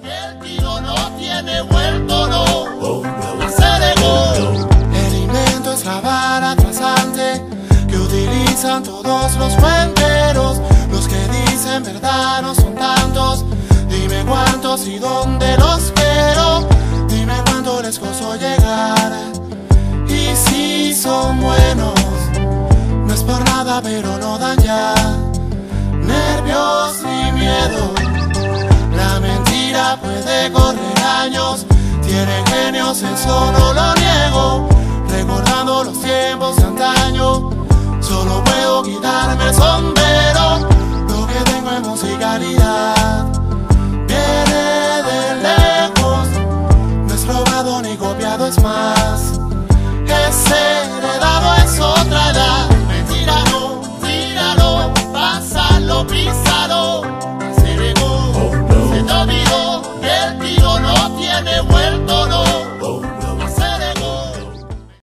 El tiro no tiene vuelto, no. Aceleró. El invento es la vara trasante que utilizan todos los cuenteros. Los que dicen verdad no son tantos. Dime cuántos y dónde los quiero. Dime cuánto les costó llegar. Y si son buenos, no es por nada, pero no dan ya nervios ni miedo. La mentira puede correr años. Tienen genios, eso no lo niego. Recordando los tiempos de antaño, solo puedo quitarme el sombrero.